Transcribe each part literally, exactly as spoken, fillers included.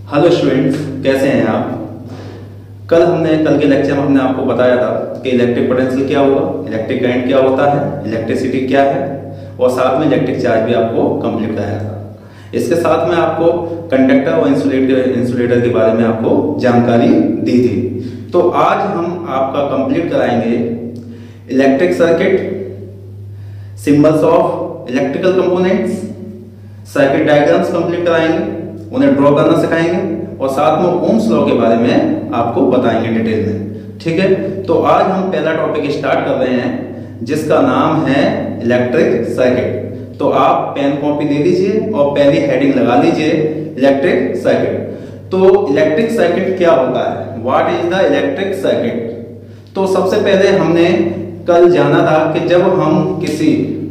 Hello students, कैसे हैं आप। कल हमने कल के लेक्चर में हमने आपको बताया था कि इलेक्ट्रिक पोटेंशियल क्या होगा, इलेक्ट्रिक करंट क्या होता है, इलेक्ट्रिसिटी क्या है, और साथ में इलेक्ट्रिक चार्ज भी आपको कंप्लीट कराया था। इसके साथ में आपको कंडक्टर और इंसुलेटर इंसुलेटर के बारे में आपको जानकारी दी थी। तो आज हम आपका कंप्लीट कराएंगे electric circuit, symbols of electrical components, circuit diagrams complete कराएंगे, उन्हें ड्रॉ करना सिखाएंगे और साथ में ओम्स लॉ के बारे में आपको बताएंगे डिटेल में। ठीक है, तो आज हम पहला टॉपिक स्टार्ट कर रहे हैं जिसका नाम है इलेक्ट्रिक सर्किट। तो आप पेन कॉपी ले लीजिए और पहली हेडिंग लगा लीजिए इलेक्ट्रिक सर्किट। तो इलेक्ट्रिक सर्किट क्या होता है, what is the electric circuit. तो सबसे पहले हमने कल जाना था कि जब हम किसी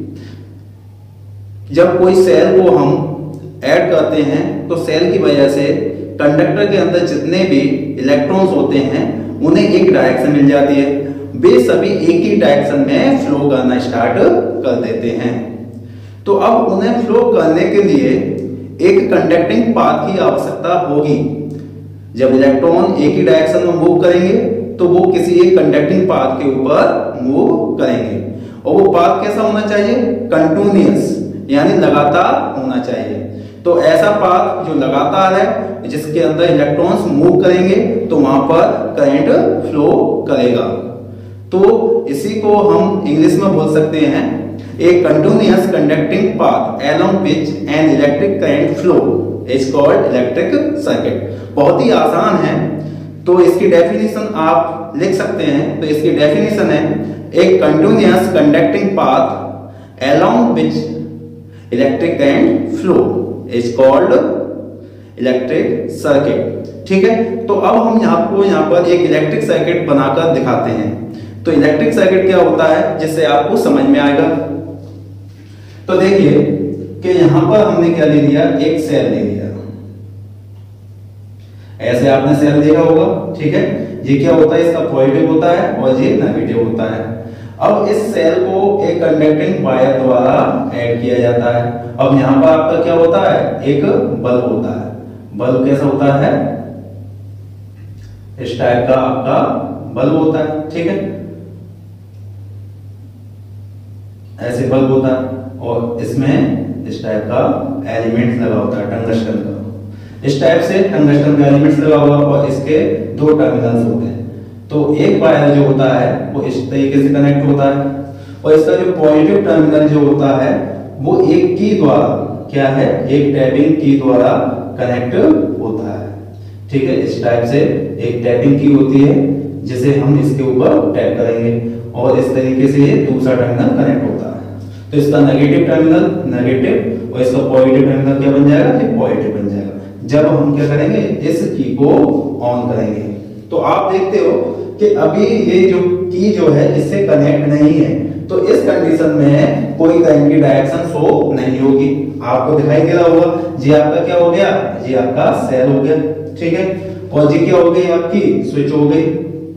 जब कोई सेल को हम ऐड करते हैं तो सेल की वजह से कंडक्टर के अंदर जितने भी इलेक्ट्रॉन्स होते हैं उन्हें एक डायरेक्शन मिल जाती है, वे सभी एक ही डायरेक्शन में फ्लो करना स्टार्ट कर देते हैं। तो अब उन्हें फ्लो करने के लिए एक कंडक्टिंग पाथ की आवश्यकता होगी। जब इलेक्ट्रॉन एक ही डायरेक्शन में मूव करेंगे तो वो किसी एक कंडक्टिंग पाथ के ऊपर मूव करेंगे, और वो पाथ कैसा होना चाहिए, कंटिन्यूअस यानी लगातार होना चाहिए। तो ऐसा पाथ जो लगातार है जिसके अंदर इलेक्ट्रॉन्स मूव करेंगे तो वहां पर करंट फ्लो करेगा। तो इसी को हम इंग्लिश में बोल सकते हैं एक continuous conducting path along which an electric current flow is called electric circuit. बहुत ही आसान है, तो इसकी डेफिनेशन आप लिख सकते हैं। तो इसकी डेफिनेशन है एक continuous conducting path along which electric current flow is called electric circuit. ठीक है, तो अब हम यहाँ को यहाँ पर एक इलेक्ट्रिक सर्किट बनाकर दिखाते हैं। तो इलेक्ट्रिक सर्किट क्या होता है जिससे आपको समझ में आएगा। तो देखिए कि यहाँ पर हमने क्या ले लिया, एक सेल ले लिया। ऐसे आपने सेल देखा होगा। ठीक है, ये क्या होता है, इसका पॉजिटिव होता है और ये नेगेटिव होता है। अब इस सेल को एक कंडक्टिंग वायर द्वारा ऐड किया जाता है। अब यहाँ पर आपका क्या होता है, एक बल्ब होता है। बल्ब कैसा होता है, इस टाइप का आपका बल्ब होता है। ठीक है, ऐसे बल्ब होता है और इसमें इस टाइप का एलिमेंट लगा होता है टंगस्टन का। इस टाइप से टंगस्टन का एलिमेंट लगा हुआ और इसके दो टर्मिनल्स होते हैं। तो एक वायर जो होता है वो इस तरीके से कनेक्ट होता है और इसका जो पॉजिटिव टर्मिनल जो होता है वो एक की द्वारा क्या है, एक टैपिंग की द्वारा कनेक्ट होता है। ठीक है, इस टाइप से एक टैपिंग की होती है जिसे हम इसके ऊपर टैप करेंगे और इस तरीके से ये दूसरा टर्मिनल कनेक्ट होता है। तो इसका नेगेटिव टर्मिनल नेगेटिव और इसका पॉजिटिव टर्मिनल क्या बन जाएगा, ये पॉजिटिव बन जाएगा जब हम क्या करेंगे, इस की को ऑन करेंगे। तो आप देखते हो कि अभी ये जो की जो है इससे कनेक्ट नहीं है, तो इस कंडीशन में कोई करंट की डायरेक्शन शो नहीं होगी। आपको दिखाई दे रहा होगा, जी आपका क्या हो गया, जी आपका सेल हो गया। ठीक है, और जी क्या हो गई, आपकी स्विच हो गई,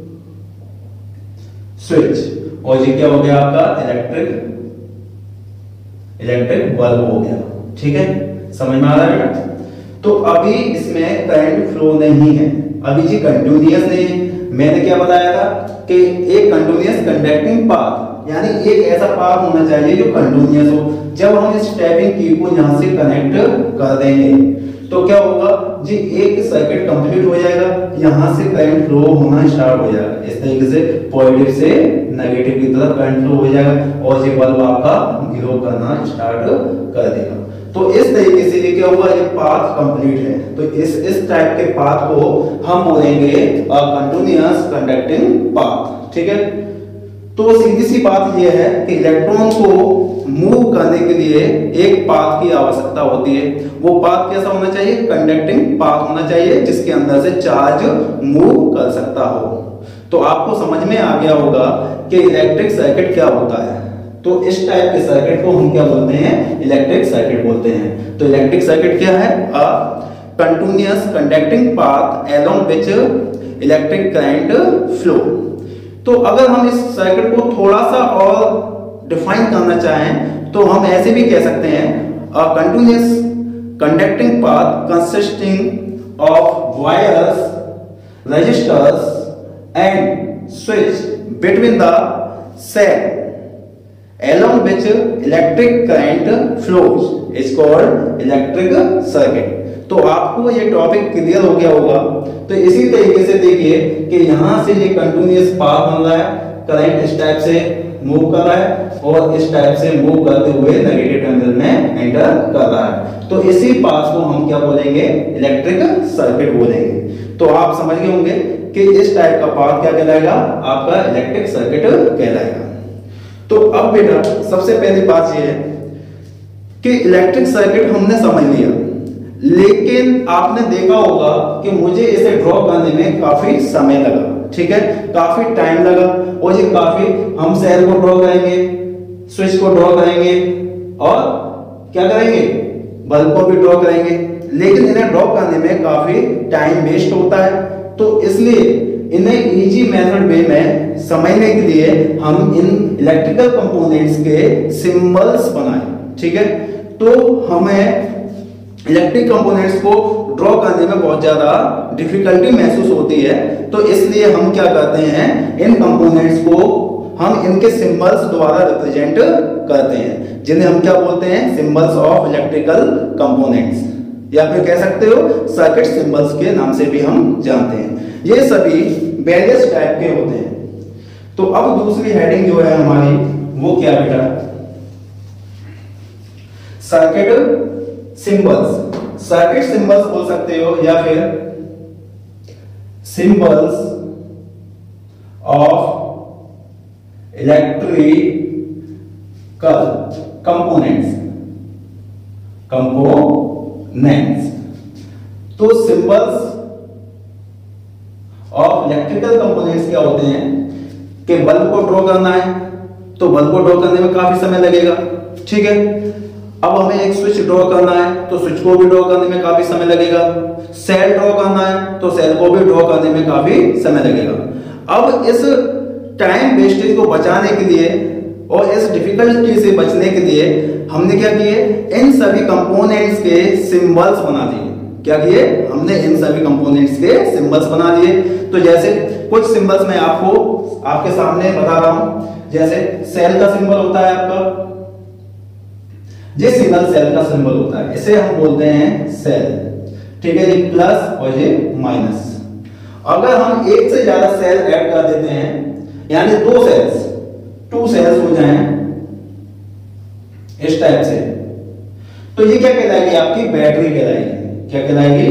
स्विच, और जी क्या हो गया आपका इलेक्ट्रिक इलेक्ट्रिक बल्ब हो गया। ठीक है, समझ में आ रहा है बेटा। तो अभी इसमें करंट फ्लो नहीं है, अभी जी कंटिन्यूअस नहीं है। मैंने क्या बताया था कि एक कंटिन्यूअस कंडक्टिंग पाथ यानी एक ऐसा पाथ होना चाहिए जो कंटिन्यूअस हो। जब हम इस टैपिंग की को यहां से कनेक्ट कर देंगे तो क्या होगा जी, एक सर्किट कंप्लीट हो जाएगा, यहां से करंट फ्लो होना स्टार्ट हो जाएगा। इस तरीके से पॉजिटिव से नेगेटिव की तरफ करंट फ्लो हो जाएगा और ये बल्ब आपका ग्लो करना स्टार्ट कर देगा। तो इस तरीके से ये क्या हुआ, ये पाथ कंप्लीट है। तो इस इस टाइप के पाथ को हम बोलेंगे कंटिन्यूअस कंडक्टिंग पाथ। ठीक है, तो सीधी सी बात यह है कि इलेक्ट्रॉन को मूव करने के लिए एक पाथ की आवश्यकता होती है। वो पाथ कैसा होना चाहिए, कंडक्टिंग पाथ होना चाहिए जिसके अंदर से चार्ज मूव कर सकता हो। तो आपको समझ में आ गया होगा कि इलेक्ट्रिक सर्किट क्या होता है। तो इस टाइप के सर्किट को हम क्या बोलते हैं, इलेक्ट्रिक सर्किट बोलते हैं। तो इलेक्ट्रिक सर्किट क्या है, a continuous conducting path along which electric current flow. तो अगर हम इस सर्किट को थोड़ा सा और डिफाइन करना चाहें तो हम ऐसे भी कह सकते हैं, a continuous conducting path consisting of wires, resistors and switch between the cell along which electric current flows is called electric circuit। तो आपको ये टॉपिक क्लियर हो गया होगा। तो इसी तरीके से देखिए कि यहां से ये कंटिन्यूअस पाथ बन रहा है, करंट इस टाइप से मूव कर रहा है और इस टाइप से मूव करते हुए नेगेटिव टर्मिनल में एंटर कर रहा है। तो इसी पाथ को हम क्या बोलेंगे, इलेक्ट्रिक सर्किट बोलेंगे। तो आप समझ गए होंगे कि इस टाइप का पाथ क्या कहलाएगा, आपका इलेक्ट्रिक सर्किट कहलाएगा। तो अब बेटा सबसे पहली बात यह है कि इलेक्ट्रिक सर्किट हमने समझ लिया, लेकिन आपने देखा होगा कि मुझे इसे ड्रॉ करने में काफी समय लगा, ठीक है, काफी टाइम लगा। और ये काफी हम सेल को ड्रॉ करेंगे, स्विच को ड्रॉ करेंगे और क्या करेंगे, बल्ब को भी ड्रॉ करेंगे, लेकिन इन्हें ड्रॉ करने में काफी टाइम वेस्ट होता है। तो इसलिए इन्हें इजी मेथड वे में समझने के लिए हम इन इलेक्ट्रिकल कंपोनेंट्स के सिंबल्स बनाए, ठीक है। तो हमें इलेक्ट्रिक कंपोनेंट्स को ड्रॉ करने में बहुत ज्यादा डिफिकल्टी महसूस होती है, तो इसलिए हम क्या करते हैं, इन कंपोनेंट्स को हम इनके सिंबल्स द्वारा रिप्रेजेंट करते हैं, जिन्हें हम क्या बोलते हैं, सिंबल्स ऑफ इलेक्ट्रिकल कंपोनेंट्स, या फिर कह सकते हो सर्किट सिंबल्स के नाम से भी हम जानते हैं। ये सभी वेरियस टाइप के होते हैं। तो अब दूसरी हेडिंग जो है हमारी वो क्या बेटा, सर्किट सिंबल्स। सर्किट सिंबल्स बोल सकते हो या फिर symbols of electrical components components तो सिंबल्स ऑफ इलेक्ट्रिकल कंपोनेंट्स क्या होते हैं कि बल्ब को ड्रॉ करना है तो बल्ब को ड्रॉ करने में काफी समय लगेगा, ठीक है। अब हमें एक स्विच ड्रॉ करना है तो स्विच को भी ड्रॉ करने में काफी समय लगेगा। सेल ड्रॉ करना है तो सेल को भी ड्रॉ करने में काफी समय लगेगा। अब इस टाइम वेस्टेज को बचाने के लिए और इस डिफिकल्टी से बचने के लिए हमने क्या किए, इन सभी कंपोनेंट्स के सिंबल्स बना दिए। क्या किए, हमने इन सभी कंपोनेंट्स के सिंबल्स बना दिए। तो जैसे कुछ सिंबल्स मैं आपको आपके सामने बता रहा हूं, जैसे सेल का सिंबल होता है आपका, ये सिंगल सेल का सिंबल होता है, इसे हम बोलते हैं सेल, ठीक है, ये प्लस और ये माइनस। अगर हम एक से ज्यादा सेल ऐड कर देते हैं, यानी दो सेल्स, टू सेल्स हो जाएं इस टाइप से, तो ये क्या कहलाएगी, आपकी बैटरी कहलाएगी। क्या कहलाएगी,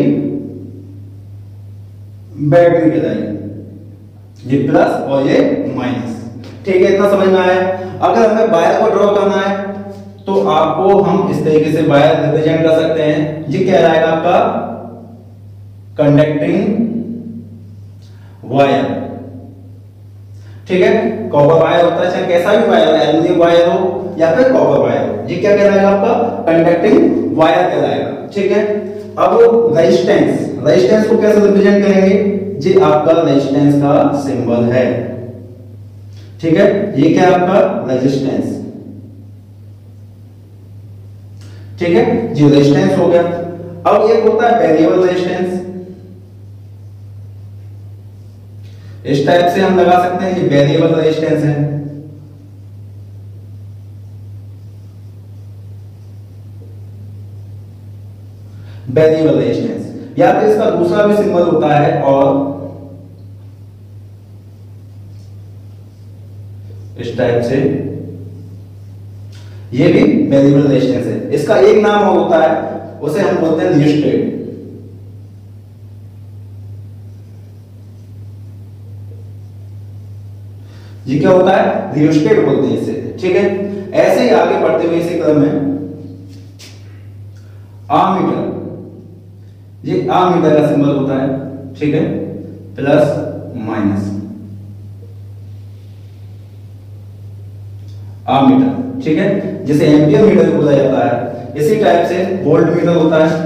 बैटरी कहलाएगी। ये प्लस और ये माइनस, ठीक है, इतना समझ में आया। अगर हमें वायर को ड्रॉ करना है तो आपको हम इस तरीके से वायर रिप्रेजेंट कर सकते हैं। ये क्या रहेगा आपका, कंडक्टिंग वायर, ठीक है। कॉपर वायर होता है, चाहे कैसा भी वायर हो, एल्यूमिनियम वायर हो या फिर कॉपर वायर हो, ये क्या कहलाएगा आपका, कंडक्टिंग वायर कहलाएगा, ठीक है। अब रेजिस्टेंस, रेजिस्टेंस को कैसे रिप्रेजेंट करेंगे, ये आपका रेजिस्टेंस का सिंबल है, ठीक है। ये क्या है आपका रेजिस्टेंस, ठीक है, जी रेजिस्टेंस हो गया। अब एक होता है वेरिएबल रेजिस्टेंस, इस टाइप से हम लगा सकते हैं, ये वेरिएबल रेजिस्टेंस है। वेरिएबल रेजिस्टेंस, या फिर इसका दूसरा भी सिंबल होता है और इस टाइप से, ये भी वेरिएबल रेजिस्टेंस है। इसका एक नाम और होता है, उसे हम बोलते हैं रियोस्टेट। ये क्या होता है, रियोस्टेट बोलते हैं इसे, ठीक है। ऐसे ही आगे बढ़ते हुए इसी क्रम में आमीटर, ये आमीटर का सिंबल होता है, ठीक है, प्लस माइनस आमीटर, ठीक है, जिसे एम्पियर मीटर बोला जाता है। इसी टाइप से वोल्ट मीटर होता है,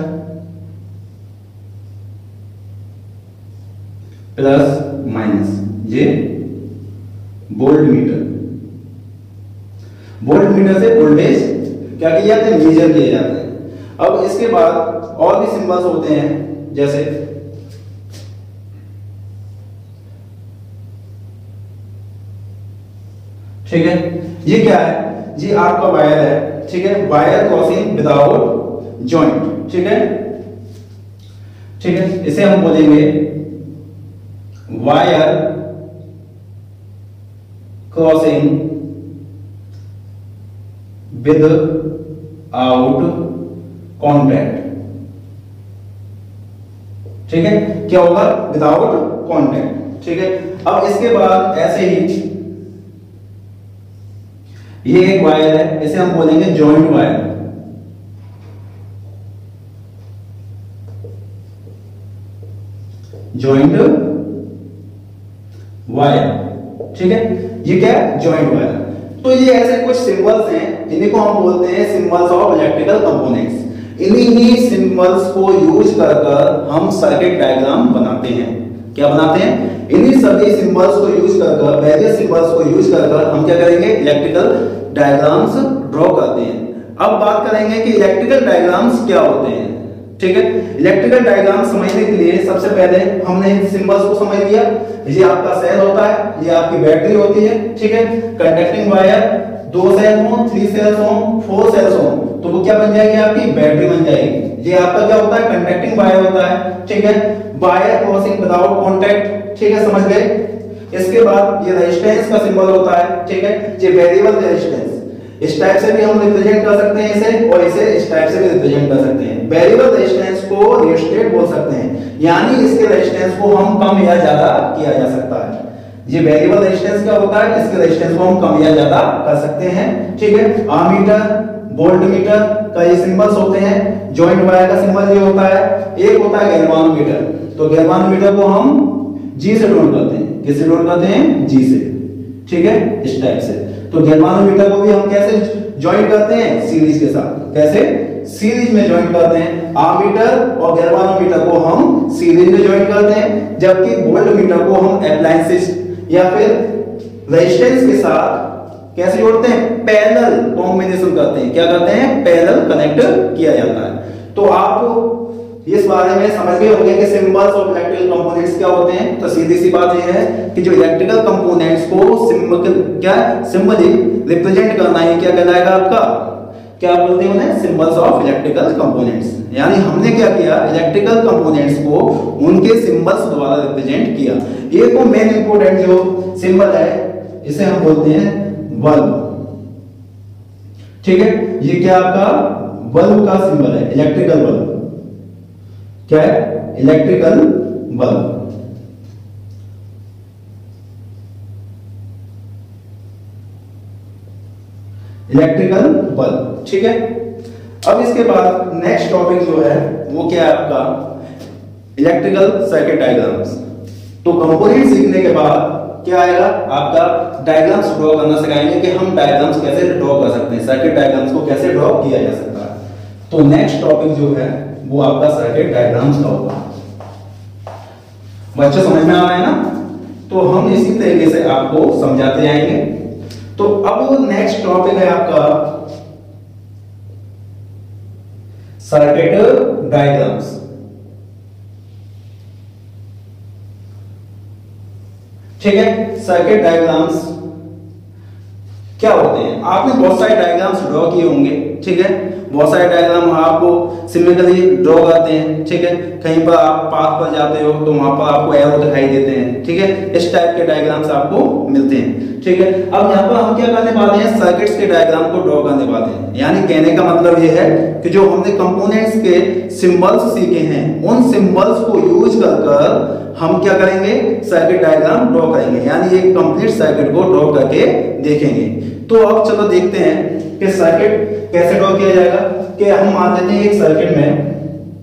प्लस माइनस, ये वोल्ट मीटर। वोल्ट मीटर से वोल्टेज क्या किया जाता है, मेजर किए जाते हैं। अब इसके बाद और भी सिंबल्स होते हैं, जैसे ठीक है, ये क्या है, ये आपका वायर है, ठीक है, वायर क्रॉसिंग विदाउट जॉइंट, ठीक है, ठीक है, इसे हम बोलेंगे wire crossing without contact, ठीक है, क्या होगा, विदाउट कॉन्टैक्ट, ठीक है। अब इसके बाद ऐसे ही ये एक वायर है, इसे हम बोलेंगे जॉइंट वायर, जॉइंट वायर, ठीक है, ये क्या है, जॉइंट वायर। तो ये ऐसे कुछ सिंबल्स हैं, इन्हीं को हम बोलते हैं सिंबल्स ऑफ इलेक्ट्रिकल कंपोनेंट्स। इन्हीं ही सिंबल्स को यूज कर कर हम सर्किट डायग्राम बनाते हैं। क्या बनाते हैं, इन्हीं सभी सिंबल्स को यूज कर कर, वेरियस सिंबल्स को यूज कर कर हम क्या करेंगे, इलेक्ट्रिकल डायग्राम्स ड्रॉ करते हैं। अब बात करेंगे कि इलेक्ट्रिकल डायग्राम्स क्या होते हैं, ठीक है। इलेक्ट्रिकल डायग्राम समझने के लिए सबसे पहले हमने सिंबल्स को समझ लिया। ये आपका सेल होता है, ये आपकी बैटरी होती है, ठीक है, कंडक्टिंग वायर, दो सेल हो, थ्री सेल्स हो, फोर सेल्स हो, तो वो क्या बन जाएगी, आपकी बैटरी बन जाएगी। ये आपका क्या होता है, कंडक्टिंग वायर होता है, ठीक है, वायर क्रॉसिंग विदाउट कॉन्टैक्ट, ठीक है, समझ गए। इसके बाद ये रेजिस्टेंस का सिंबल होता है, ठीक है, ये वेरिएबल रेजिस्टेंस, इस टाइप से भी हम रिप्रेजेंट कर सकते हैं इसे, और इसे इस टाइप से भी रिप्रेजेंट कर सकते हैं। वेरिएबल रेजिस्टेंस को रियोस्टेट बोल सकते हैं, यानी इसके रेजिस्टेंस को हम कम या ज्यादा किया जा सकता है। ये वेरिएबल रेजिस्टेंस क्या होता है, इसके रेजिस्टेंस को हम कम या ज्यादा कर सकते हैं, ठीक है। आमीटर, वोल्टमीटर का ये सिंबल्स होते हैं। जॉइंट वायर का सिंबल ये होता है। एक होता है गैल्वानोमीटर, तो गैल्वानोमीटर को हम जी से डोट करते हैं, किससे डोट करते हैं, जी से, ठीक है, इस टाइप से। तो गैल्वानोमीटर को भी हम कैसे ज्वाइन करते हैं, सीरीज के साथ, कैसे, सीरीज में ज्वाइन करते हैं। आमीटर और गैल्वानोमीटर को हम सीरीज में ज्वाइन करते हैं, जबकि वोल्टमीटर को हम अप्लायंसेस या फिर रेजिस्टेंस के साथ कैसे जोड़ते हैं, पैरेलल कॉम्बिनेशन करते हैं। क्या करते हैं, पैरेलल कनेक्ट किया जाता है। तो आप इस बारे में समझ गए होंगे कि सिंबल्स ऑफ इलेक्ट्रिकल कंपोनेंट्स क्या होते हैं। तो सीधी सी बात यह है कि जो इलेक्ट्रिकल कंपोनेंट्स को सिंबल क्या सिंबली रिप्रेजेंट करना है, क्या कहलाएगा आपका, क्या बोलते हैं उन्हें, सिंबल्स ऑफ इलेक्ट्रिकल कंपोनेंट्स। यानी हमने क्या किया, इलेक्ट्रिकल कंपोनेंट्स को उनके सिंबल्स द्वारा रिप्रेजेंट किया। एक तो मेन इंपोर्टेंट जो सिंबल है, इसे हम बोलते हैं बल्ब, ठीक है। ये क्या आपका बल्ब का सिंबल है, इलेक्ट्रिकल बल्ब, क्या है, इलेक्ट्रिकल बल्ब। इलेक्ट्रिकल बल्ब, ठीक है। अब इसके बाद नेक्स्ट टॉपिक जो है वो क्या है आपका, इलेक्ट्रिकल सर्किट डायग्राम्स। तो कंपोनेंट सीखने के बाद क्या आएगा आपका, डायग्राम्स ड्रॉ करना सिखाएंगे कि हम डायग्राम्स कैसे ड्रॉ कर सकते हैं, सर्किट डायग्राम्स को कैसे ड्रॉ किया जा सकता है। तो नेक्स्ट टॉपिक जो है वो आपका सर्किट डायग्राम्स का होगा। बच्चों समझ में आ रहा है ना, तो हम इसी तरीके से आपको समझाते जाएंगे। तो अब नेक्स्ट टॉपिक है आपका सर्किट डायग्राम्स। ठीक है, सर्किट डायग्राम्स क्या होते हैं, आपने बहुत सारे डायग्राम्स ड्रॉ किए होंगे, ठीक है। बहुत सारे डायग्राम आपको सिमिलरली ड्रॉ करते हैं, ठीक है। कहीं पर आप पाथ पर जाते हो तो वहां पर आपको एरो दिखाई देते हैं, ठीक है। इस टाइप के डायग्राम्स आपको मिलते हैं, ठीक है। अब यहाँ पर हम क्या करने वाले हैं, सर्किट्स के डायग्राम को ड्रॉ करने वाले हैं। यानी कहने का मतलब ये है कि जो हमने कंपोनेंट्स के सिंबल्स सीखे हैं, उन सिंबल्स को यूज कर कर हम क्या करेंगे, सर्किट डायग्राम ड्रॉ करेंगे। यानी एक कंप्लीट सर्किट को ड्रॉ करके देखेंगे। तो अब चलो देखते हैं कि सर्किट कैसे ड्रॉ किया जाएगा। कि हम मान लेते हैं एक सर्किट में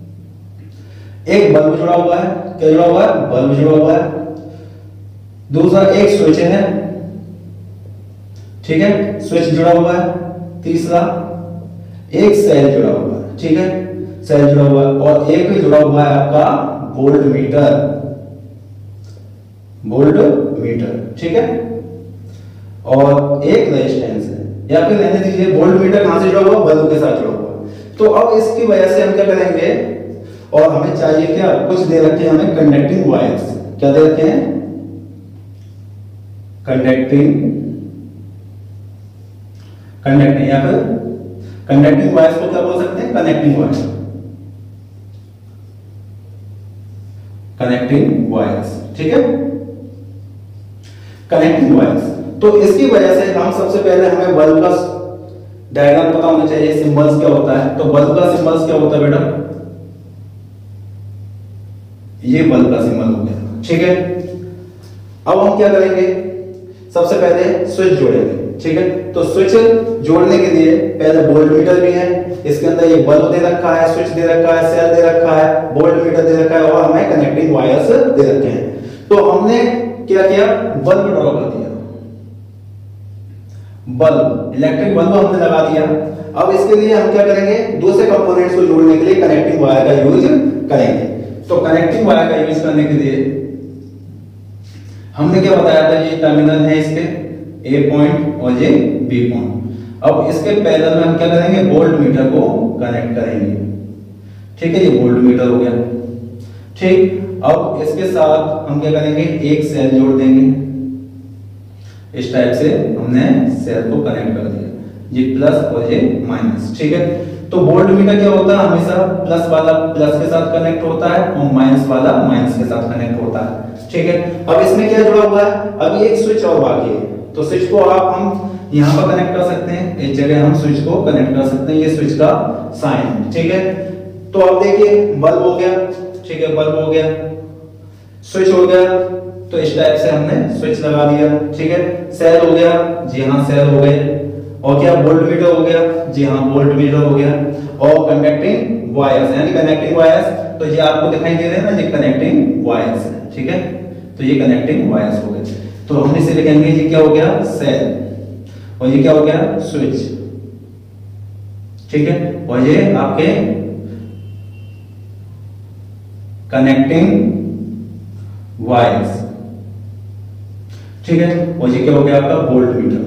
एक बल्ब जुड़ा हुआ है, क्या जुड़ा हुआ है, बल्ब जुड़ा हुआ है। दूसरा एक स्विच है, ठीक है, स्विच जुड़ा हुआ है। तीसरा एक सेल जुड़ा हुआ है, ठीक है, सेल जुड़ा हुआ है। और एक जुड़ा हुआ है आपका वोल्ट मीटर, वोल्ट मीटर, ठीक है। और एक रेजिस्टेंस है, या फिर रहने दीजिए, वोल्ट मीटर कहां से जुड़ा हुआ, बल्ब के साथ जुड़ा हुआ। तो अब इसकी वजह से हम क्या करेंगे, और हमें चाहिए क्या, कुछ दे रखे हैं हमें कंडक्टिंग वायर्स। क्या दे रखे हैं, कंडक्टिंग कंडक्टिंग या फिर कंडक्टिंग वायर्स को क्या बोल सकते हैं, कनेक्टिंग वायर्स, कनेक्टिंग वायर्स। ठीक है, कनेक्टिंग वायर्स। तो इसकी वजह से हम सबसे पहले हमें बल्ब का डायग्राम पता होना चाहिए, सिंबल्स क्या होता है। तो बल्ब का सिंबल्स क्या होता है बेटा, ये बल्ब का सिंबल हो गया। ठीक है, अब हम क्या करेंगे, सबसे पहले स्विच जोड़ेंगे। ठीक है, तो स्विच जोड़ने के लिए पहले वोल्ट मीटर भी है, इसके अंदर ये बल्ब दे रखा है, स्विच दे रखा है, सेल दे रखा है, वोल्ट मीटर दे रखा है और हमें कनेक्टिंग वायर्स दे रखे हैं। तो हमने क्या किया, बल्ब ड्रॉ कर दिया, बल्ब, इलेक्ट्रिक बल्ब हमने लगा दिया। अब इसके लिए हम क्या करेंगे, दूसरे कंपोनेंट्स को जोड़ने के लिए कनेक्टिंग वायर का यूज करेंगे। तो कनेक्टिंग वायर का यूज करने के लिए हमने क्या बताया था, ये टर्मिनल है इसके ए पॉइंट और ये बी पॉइंट। अब इसके पैरेलल में हम क्या करेंगे, वोल्ट मीटर को कनेक्ट करेंगे। ठीक है, ये वोल्ट मीटर हो गया। ठीक, अब इसके साथ हम क्या करेंगे, एक सेल जोड़ देंगे। इस टाइप से हमने सेल को कनेक्ट कर दिया, ये प्लस और ये माइनस। ठीक है, तो वोल्ट मीटर क्या होता है, हमेशा प्लस वाला प्लस के साथ कनेक्ट होता है और माइनस वाला माइनस के साथ कनेक्ट होता है। ठीक है, अब इसमें क्या जुड़ा हुआ है, अभी एक स्विच और बाकी है। तो स्विच को आप हम यहाँ पर कनेक्ट कर सकते हैं, इस जगह हम स्विच को कनेक्ट कर सकते हैं, ये स्विच का साइन। ठीक है, तो अब देखिए बल्ब हो गया। ठीक है, बल्ब हो गया, स्विच हो गया, तो इस टाइप से हमने स्विच लगा दिया। ठीक है, सेल हो गया, जी हाँ सेल हो गए, और क्या वोल्ट मीटर हो गया, जी हाँ वोल्ट मीटर हो गया, और कंडक्टिंग वायर्स यानी कनेक्टिंग वायर्स, तो ये आपको दिखाई दे रहे हैं ना, ये कनेक्टिंग वायर्स है। ठीक है, तो ये कनेक्टिंग वायर्स हो गए। तो हम इसे लिखेंगे, ये क्या हो गया, सेल, और ये क्या हो गया, स्विच। ठीक है, और ये आपके कनेक्टिंग वायर्स। ठीक है, और ये क्या हो गया आपका वोल्ट मीटर।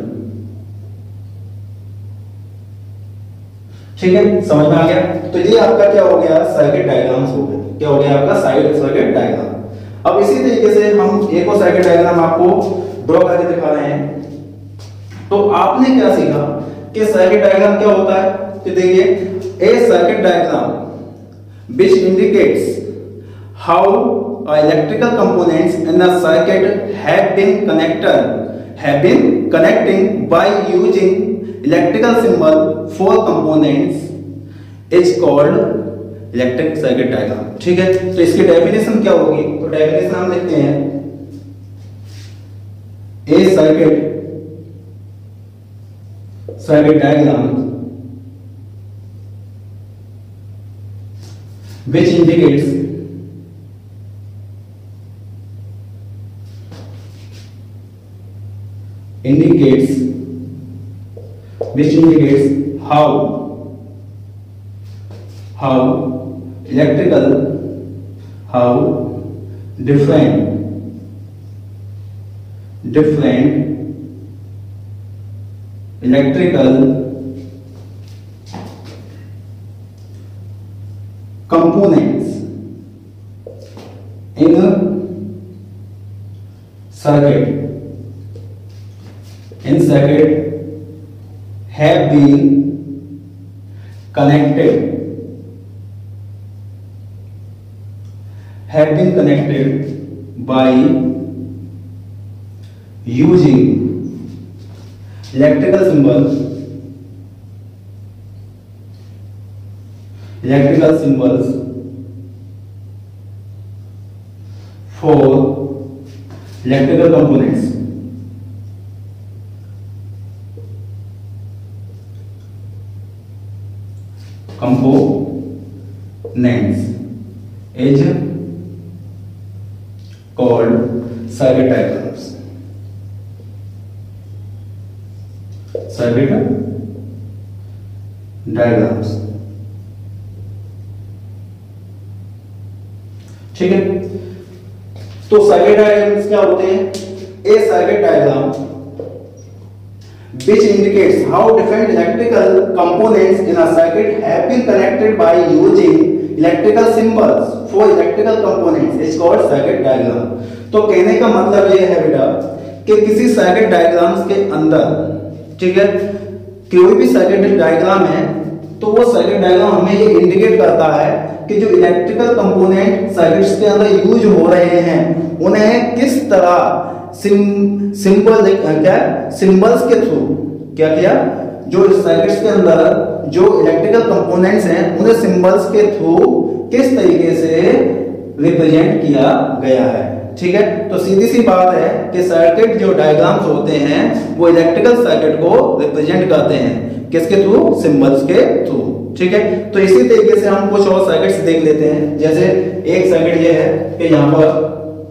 ठीक है, समझ में आ गया। तो ये आपका क्या हो गया, सर्किट डायग्राम्स हो गए। क्या हो गया आपका साइड सर्किट डायग्राम। अब इसी तरीके से हम एक और सर्किट डायग्राम आपको ड्रॉ करके दिखा रहे हैं। तो आपने क्या सीखा कि सर्किट डायग्राम क्या होता है। तो देखिए, a circuit diagram which indicates how electrical components in a circuit have been connected have been connecting by using electrical symbol for components is called electric circuit diagram। ठीक है, तो इसकी डेफिनेशन क्या होगी, तो डेफिनेशन हम लिखते हैं, a circuit circuit diagram which indicates indicates which indicates how how electrical how different different electrical components in a circuit in circuit have been connected have been connected by using electrical symbols electrical symbols for electrical components components is called circuit diagrams circuit diagrams। ठीक है, तो circuit diagrams क्या होते हैं, a circuit diagram which indicates how different electrical components in a circuit have been connected by using electrical symbols for electrical components is called circuit diagram. तो कहने का मतलब ये है बेटा कि किसी सर्किट डायग्राम्स के अंदर, ठीक है, कोई भी सर्किट डायग्राम है तो वो सर्किट डायग्राम हमें ये इंडिकेट करता है कि जो इलेक्ट्रिकल कंपोनेंट सर्किट्स के अंदर यूज हो रहे हैं उन्हें किस तरह सिम सिंबल क्या सिंबल्स के थ्रू क्या किया, जो सर्किट्स के अंदर जो इलेक्ट्रिकल कंपोनेंट्स हैं उन्हें सिंबल्स के थ्रू किस तरीके से रिप्रेजेंट किया गया है। ठीक है, तो सीधी सी बात है कि सर्किट जो डायग्राम्स होते हैं वो इलेक्ट्रिकल सर्किट को रिप्रेजेंट करते हैं किसके थ्रू, सिंबल्स के थ्रू। ठीक है, तो इसी तरीके से हम कुछ और सर्किट्स देख लेते हैं। जैसे एक सर्किट ये है कि यहाँ पर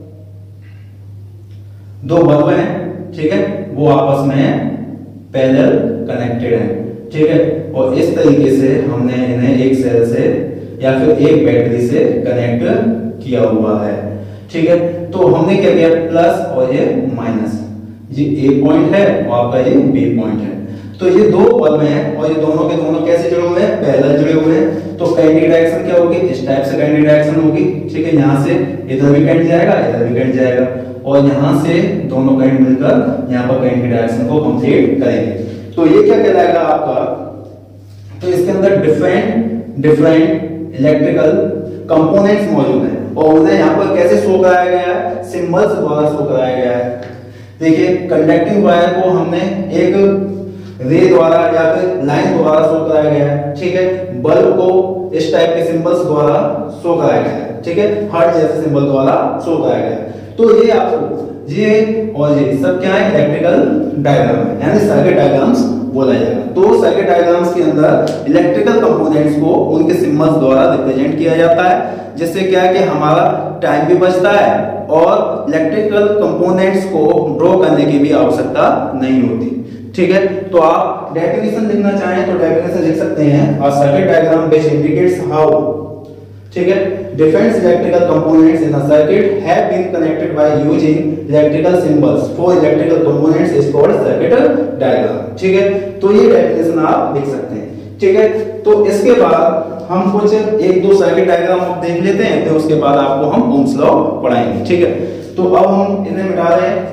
दो बल्ब हैं, ठीक है, वो आपस में पैरेलल कनेक्टेड हैं। ठीक है, और इस तरीके से हमने इन्हें एक सेल से या फिर एक बैटरी से कनेक्ट किया हुआ है। ठीक है, तो हमने क्या किया, प्लस और ये माइनस, ये ए पॉइंट है और आपका ये बी पॉइंट है। तो ये दो बल्ब हैं और ये दोनों के दोनों कैसे जुड़े हुए हैं, पैरेलल जुड़े हुए हैं। तो करंट की डायरेक्शन क्या होगी, इस टाइप से करंट की डायरेक्शन होगी। ठीक है, यहाँ से इधर भी करंट जाएगा, इधर भी करंट जाएगा और यहाँ से दोनों करंट मिलकर यहाँ पर करंट की डायरेक्शन को कंप्लीट करेंगे। तो ये क्या कहलाएगा आपका, तो इसके अंदर डिफरेंट डिफरेंट इलेक्ट्रिकल कंपोनेंट्स मौजूद हैं और उन्हें यहाँ पर कैसे शो कराया गया है, सिंबल्स द्वारा शो कराया गया है। देखिए, कंडक्टिंग वायर को हमने एक रे द्वारा या फिर लाइन द्वारा शो कराया गया है। ठीक है, बल्ब को इस टाइप के सिंबल्स द्वारा शो कराया गया है। ठीक है, हार्ट जैसे सिंबल द्वारा शो कराया गया है। तो ये आपको ये और ये सब क्या है, इलेक्ट्रिकल डायग्राम है, यानी सर्किट डायग्राम्स बोला जाएगा। तो सर्किट डायग्राम्स के अंदर इलेक्ट्रिकल कंपोनेंट्स को उनके सिंबल्स द्वारा रिप्रेजेंट किया जाता है, जिससे क्या है कि हमारा टाइम भी बचता है और इलेक्ट्रिकल कंपोनेंट्स को ड्रॉ करने की भी आवश्यकता नहीं होती। ठीक है, तो आप डेफिनेशन लिखना चाहें तो डेफिनेशन लिख सकते हैं, a circuit diagram which indicates how, ठीक है, different electrical components in a circuit have been connected by using electrical symbols for electrical components is called circuit diagram. ठीक है, तो ये डेफिनेशन आप लिख सकते हैं। ठीक है, तो इसके बाद हम कुछ एक दो सर्किट डायग्राम देख लेते हैं, फिर उसके बाद आपको हम ओम्स लॉ पढ़ाएंगे। ठीक है, तो अब हम इन्हें मिटा रहे हैं।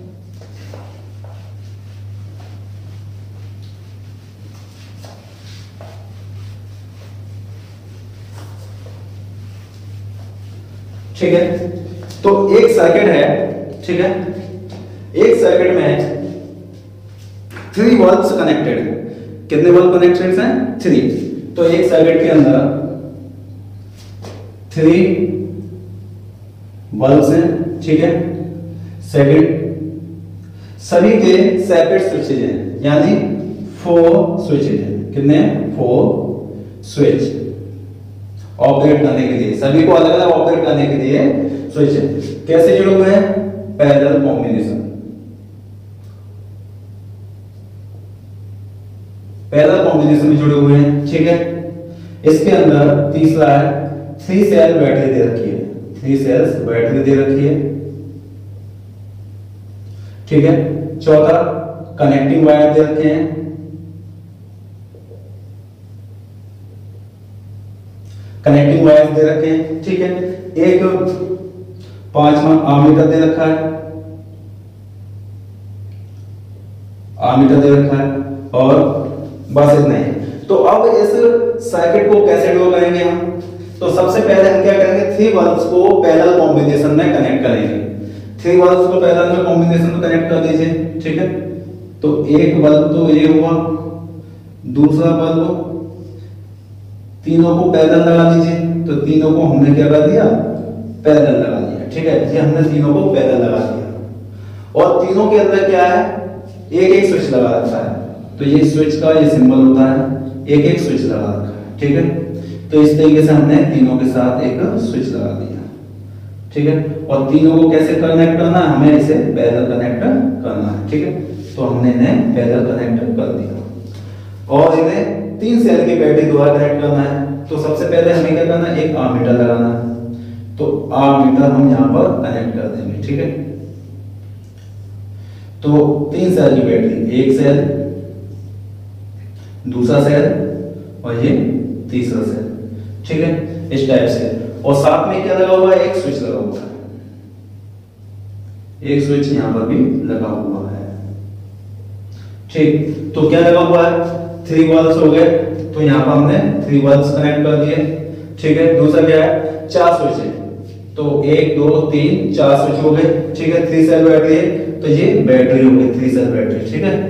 ठीक है, तो एक सर्किट है, ठीक है, एक सर्किट में थ्री बल्ब्स कनेक्टेड है। कितने बल्ब कनेक्टेड हैं, थ्री। तो एक सर्किट के अंदर थ्री बल्ब्स हैं। ठीक है, सेकंड सभी के सेपरेट स्विचेज हैं, यानी फोर स्विचेज हैं। कितने, फोर स्विच ऑपरेट करने के लिए, सभी को अलग अलग ऑपरेट करने के लिए स्विच है। कैसे जुड़े हुए हैं, पैरेलल कॉम्बिनेशन, पैरेलल कॉम्बिनेशन में जुड़े हुए हैं। ठीक है, इसके अंदर तीसरा है, थ्री सेल बैटरी दे रखी है, थ्री सेल्स बैटरी दे रखी है। ठीक है, चौथा कनेक्टिंग वायर दे रखे हैं। कनेक्टिंग वायर दे रखे हैं। ठीक है, एक पांचवा आर्मीटर दे रखा है, आर्मीटर दे रखा है और बस इतना ही। तो अब इस सर्किट को कैसे ड्रॉ करेंगे हम, तो सबसे पहले हम क्या करेंगे, थ्री बल्ब्स को पैरेलल कॉम्बिनेशन में कनेक्ट करेंगे। थ्री बल्ब्स को पैरेलल में कॉम्बिनेशन में कनेक्ट कर दीजिए। ठीक है, तो एक बल्ब तो ये हुआ, दूसरा बल्ब, तीनों को पैरेलल लगा दीजिए। तो तीनों को हमने क्या कर दिया, पैरेलल लगा दिया। ठीक है, ये हमने तीनों को पैरेलल लगा दिया और तीनों के अंदर क्या है, एक एक स्विच लगा रखा है। तो ये स्विच का ये सिंबल होता है, एक एक स्विच लगा रखा है। ठीक है, तो इस तरीके से हमने तीनों के साथ एक स्विच लगा दिया। ठीक है, और तीनों को कैसे कनेक्ट करना है, हमें इसे पैरेलल कनेक्ट करना है। ठीक है, तो हमने इन्हें पैरेलल कनेक्ट कर दिया और इन्हें तीन सेल की बैटरी द्वारा कनेक्ट करना है। तो सबसे पहले हमें क्या करना है, एक आर्मीटर लगाना है। तो आर्मीटर हम यहाँ पर कनेक्ट कर देंगे। ठीक है, तो तीन सेल की बैटरी, एक सेल, दूसरा सेल और ये तीसरा सेल। ठीक है, इस टाइप से, और साथ में क्या लगा हुआ है, एक स्विच लगा हुआ है, एक स्विच यहां पर भी लगा हुआ है। ठीक, तो क्या लगा हुआ है, थ्री बल्ब्स हो गए, तो यहां पर हमने थ्री बल्ब्स कनेक्ट कर दिए। ठीक है, दूसरा क्या है, चार स्विच है, तो एक दो तीन चार स्विच हो गए। ठीक है, थ्री सेल बैटरी है, तो ये बैटरी हो गई, थ्री सेल बैटरी। ठीक है,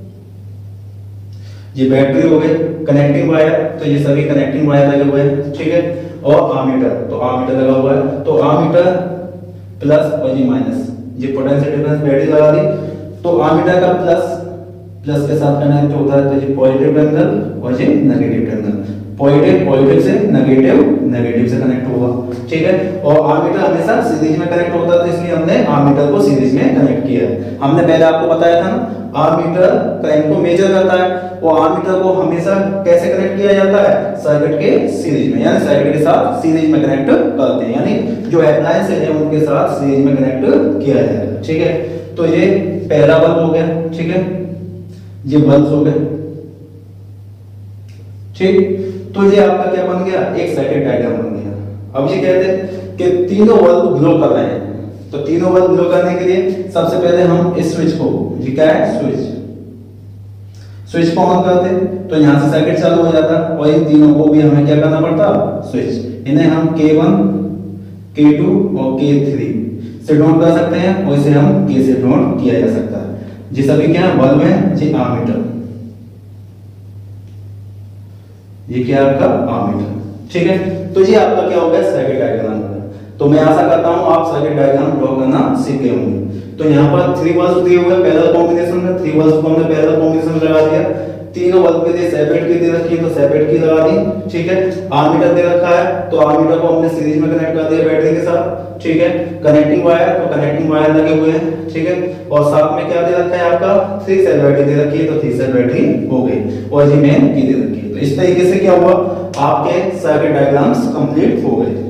ये बैटरी हो गई। कनेक्टिंग वायर, तो ये सभी कनेक्टिंग वायर लगे हुए हैं। ठीक है, और आमीटर, तो आमीटर लगा हुआ है, तो आमीटर प्लस और ये माइनस, ये पोटेंशियल डिफरेंस बैटरी लगा दी, तो आमीटर का प्लस प्लस के साथ कनेक्ट होता है, तो ये पॉजिटिव टर्मिनल और ये नेगेटिव टर्मिनल, पॉजिटिव पॉजिटिव से नेगेटिव नेगेटिव से कनेक्ट होगा। ठीक है, और आमीटर हमेशा सीरीज में कनेक्ट होता है, तो इसलिए हमने आमीटर को सीरीज में कनेक्ट किया है। हमने पहले आपको बताया था ना, आमीटर करंट को मेजर करता है, वो आमीटर को हमेशा कैसे कनेक्ट किया जाता है, सर्किट के सीरीज में, यानी सर्किट के साथ सीरीज में कनेक्ट करते हैं, यानी जो अप्लायंस है उनके साथ सीरीज में कनेक्ट किया जाएगा। ठीक है, तो ये पहला बल्ब हो गया। ठीक है, ये बल्ब हो गए। ठीक, तो ये आपका क्या बन गया, एक सर्किट डायग्राम बन गया। अब ये कहते हैं कि तीनों बल्ब ग्लो कर रहे हैं, तो तीनों बल्ब ग्लो करने के लिए सबसे पहले हम इस स्विच को, ये क्या है, स्विच स्विच को ऑन करते, तो यहां से सर्किट चालू हो जाता, और इन तीनों को भी हमें क्या करना पड़ता, स्विच। इन्हें हम के वन के टू और के थ्री से नोट कर सकते हैं, और इसे हम के से नोट किया जा सकता है। ये सभी क्या है, बल्ब है, ये आमीटर, ये क्या आपका आमीटर। ठीक है, तो ये आपका क्या हो गया, सर्किट डायग्राम। तो मैं आशा करता हूं आप सर्किट डायग्राम ड्रॉ करना सीख गए होंगे। तो यहाँ पर थ्री बल्ब दिए हुए पैरेलल कॉम्बिनेशन में, थ्री बल्ब को हमने पैरेलल कॉम्बिनेशन में लगा दिया। तीनों बल्ब के लिए सेपरेट की दे रखी है, तो सेपरेट की लगा दी। ठीक है, आमीटर दे रखा है, तो आमीटर को हमने सीरीज में कनेक्ट कर दिया बैटरी के साथ। ठीक है, कनेक्टिंग वायर, तो कनेक्टिंग वायर लगे हुए हैं। ठीक है, और साथ में क्या दे रखा है आपका, थ्री सेल बैटरी दे रखी है, तो थ्री सेल बैटरी हो गई, और ये मेन की दे रखी है। तो इस तरीके से क्या हुआ, आपके सर्किट डायग्राम्स कंप्लीट हो गए।